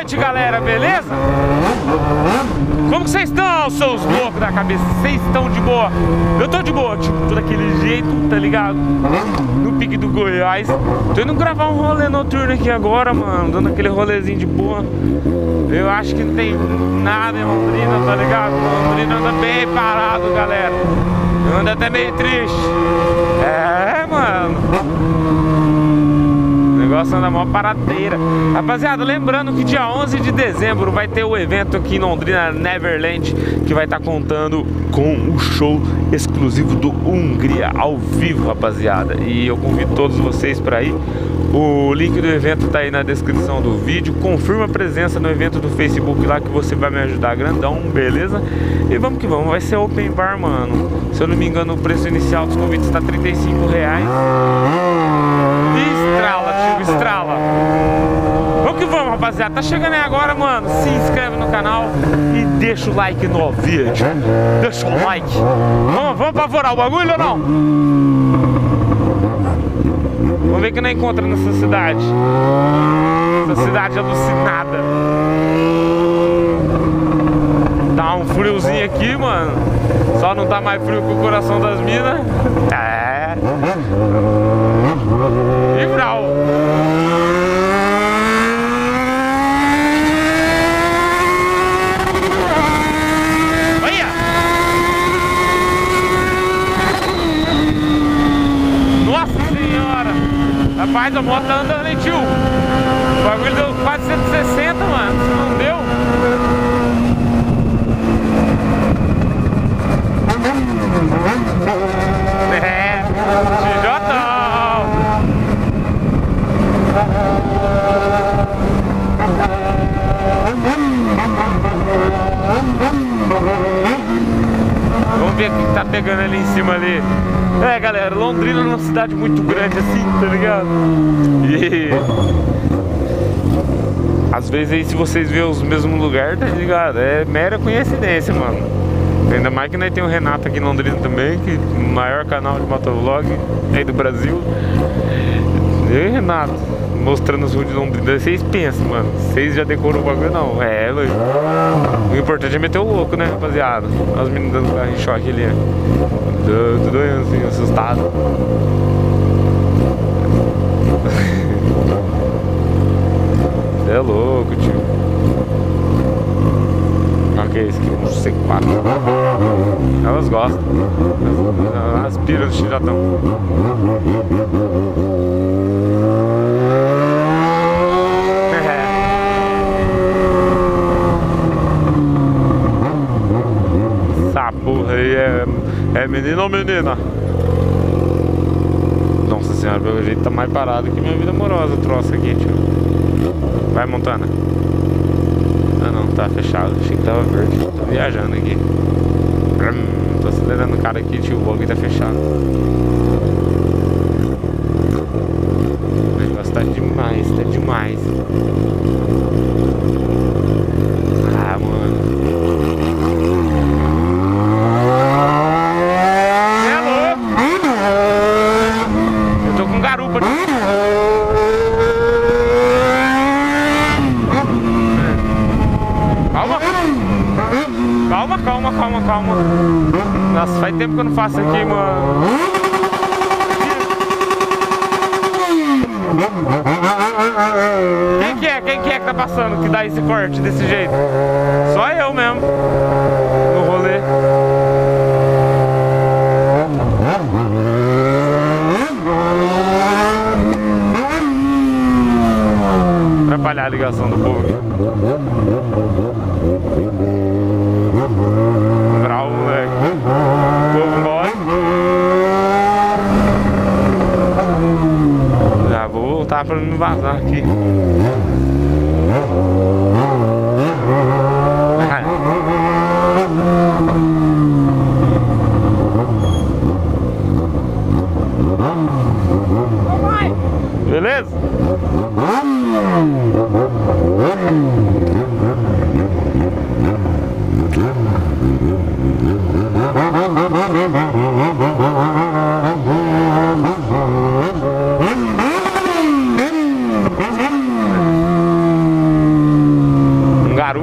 noite, galera, beleza? Como que vocês estão, seus loucos da cabeça? Vocês estão de boa? Eu tô de boa, tipo, por aquele jeito, tá ligado? No pique do Goiás. Tô indo gravar um rolê noturno aqui agora, mano, dando aquele rolezinho de boa. Eu acho que não tem nada em Londrina, tá ligado? Londrina anda bem parado, galera. Anda até meio triste. É, mano. O negócio anda mó paradeira. Rapaziada, lembrando que dia 11 de dezembro vai ter o evento aqui em Londrina, Neverland, que vai estar contando com o show exclusivo do Hungria ao vivo, rapaziada. E eu convido todos vocês para ir. O link do evento tá aí na descrição do vídeo. Confirma a presença no evento do Facebook lá, que você vai me ajudar grandão, beleza? E vamos que vamos, vai ser open bar, mano. Se eu não me engano, o preço inicial dos convites tá R$35. Estrala, tio, estrala. Vamos que vamos, rapaziada. Tá chegando aí agora, mano. Se inscreve no canal e deixa o like no vídeo. Deixa o like. Vamos apavorar o bagulho ou não? Vamos ver o que não encontra nessa cidade. Essa cidade alucinada. Tá um friozinho aqui, mano. Só não tá mais frio que o coração das minas. É. E brau. Olha. Nossa senhora. Rapaz, a moto tá andando, hein, tio? O bagulho deu quase 160, mano. Não deu? É, Tijotão. Vamos ver o que tá pegando ali em cima ali. É, galera, Londrina é uma cidade muito grande assim, tá ligado? E às vezes aí, se vocês verem os mesmos lugares, tá ligado? É mera coincidência, mano. Ainda mais que nós temos o Renato aqui em Londrina também, que é o maior canal de motovlog aí do Brasil. Eu e Renato mostrando os ruas de Londrina. Vocês pensam, mano, vocês já decorou o bagulho? Não, é, Luiz. O importante é meter o louco, né, rapaziada? Olha os meninos dando carro em choque ali, tudo assim, assustado. É louco, tio. Olha que é isso aqui, um C4. Elas gostam. Elas aspiram do xilotão. Essa porra aí é menino ou menina? Nossa senhora, pelo jeito tá mais parado que minha vida amorosa, o troço aqui, tio. Vai, Montana. Ah não, tá fechado, achei que tava verde. Tô viajando aqui. Tô acelerando o cara aqui, tio, o bagulho tá fechado. O negócio tá demais, tá demais. Ah, mano. É louco. Eu tô com garupa. Calma. Nossa, faz tempo que eu não faço aqui, mano. Quem que é que tá passando que dá esse corte desse jeito? Só eu mesmo. No rolê. Atrapalhar a ligação do povo aqui. Brau, moleque. O povo morre. Já vou voltar pra não vazar aqui. Beleza?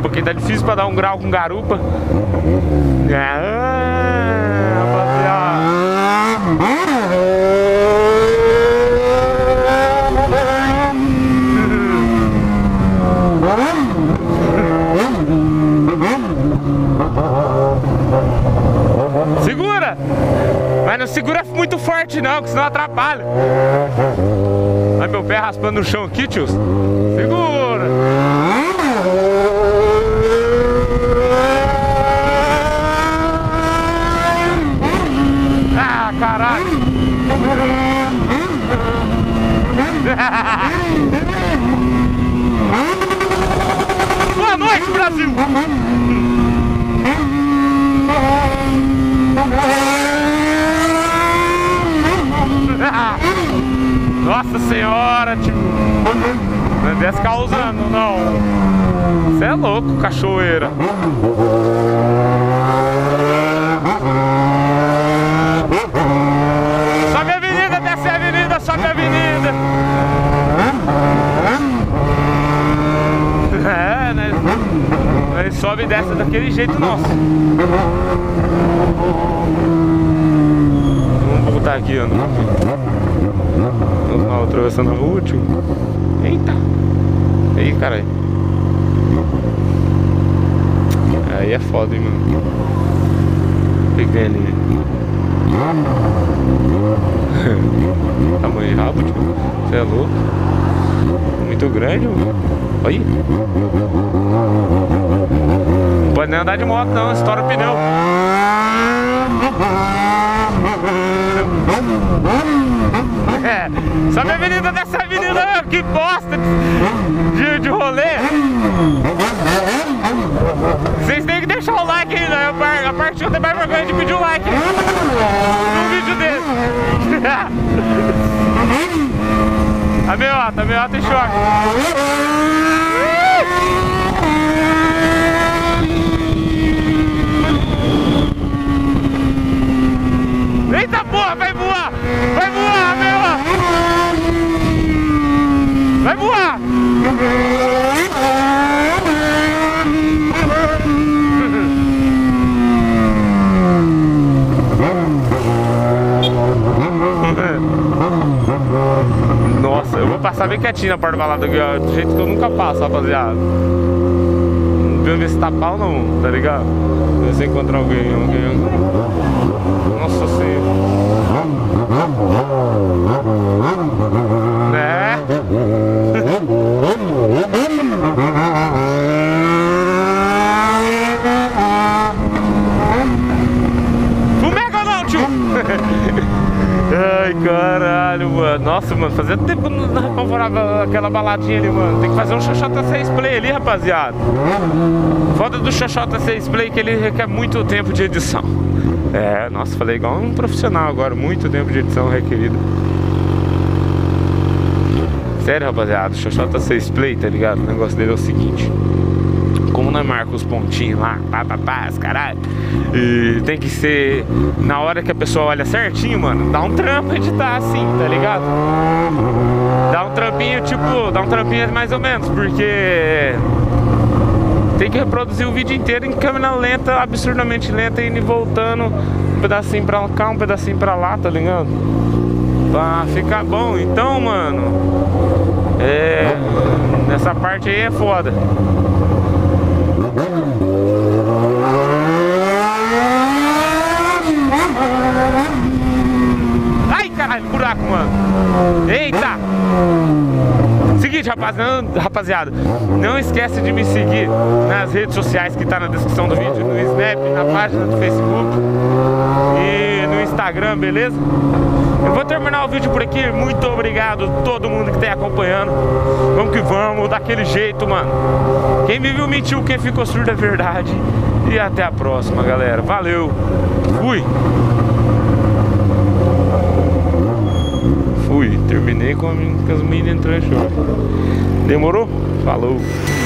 porque tá difícil pra dar um grau com garupa. Rapaziada. Segura! Mas não segura muito forte não, que senão atrapalha. Olha meu pé raspando no chão aqui, tios. Segura! Ah, caralho! Boa noite, Brasil! Nossa senhora, tipo, não desce causando, não. Você é louco, cachoeira. Sobe a avenida, desce a avenida, sobe a avenida. É, né? Ele sobe e desce daquele jeito nosso. Vamos voltar aqui, ó. Vamos lá, atravessando a rua, tio. Eita! Aí, caralho. Aí é foda, hein, mano. O que tem ali? Tamanho de rabo, tio. Você é louco? Muito grande, mano. Olha. Não pode nem andar de moto, não. Estoura o pneu. É, sobe a avenida, dessa avenida, que bosta de rolê. Vocês têm que deixar o like aí, né? A partir de mais vergonha de pedir o like no vídeo dele. A meiota em choque. Eita porra, vai voar! Vai voar, meu! Vai voar! Nossa, eu vou passar bem quietinho na porta balada aqui, ó, do jeito que eu nunca passo, rapaziada. Não viu ver se tá pau não, tá ligado? Se você encontrar alguém. Nossa senhora. Né? Fumega ou não, tio? Ai, caralho, mano. Nossa, mano, fazia tempo que não apavorava aquela baladinha ali, mano. Tem que fazer um Xoxota 6 Play ali, rapaziada. Foda do Xoxota 6 Play que ele requer muito tempo de edição. É, nossa, falei igual um profissional agora. Muito tempo de edição requerido. Sério, rapaziada, o Xoxota 6 Play, tá ligado? O negócio dele é o seguinte: como nós marcamos os pontinhos lá, os caralho, e tem que ser na hora que a pessoa olha certinho, mano. Dá um trampo editar assim, tá ligado? Dá um trampinho, tipo, dá um trampinho mais ou menos, porque tem que reproduzir o vídeo inteiro em câmera lenta, absurdamente lenta, indo e voltando, um pedacinho pra cá, um pedacinho pra lá, tá ligado? Pra ficar bom. Então, mano, nessa parte aí é foda. Ai, caralho, buraco, mano. Eita! Seguinte, rapaziada, não esquece de me seguir nas redes sociais que tá na descrição do vídeo, no Snap, na página do Facebook e no Instagram, beleza? Eu vou terminar o vídeo por aqui. Muito obrigado a todo mundo que tá acompanhando. Vamos que vamos, daquele jeito, mano. Quem me viu mentiu, quem ficou surdo é verdade. E até a próxima, galera. Valeu. Fui. Terminei com as meninas entrando em choque. Demorou? Falou.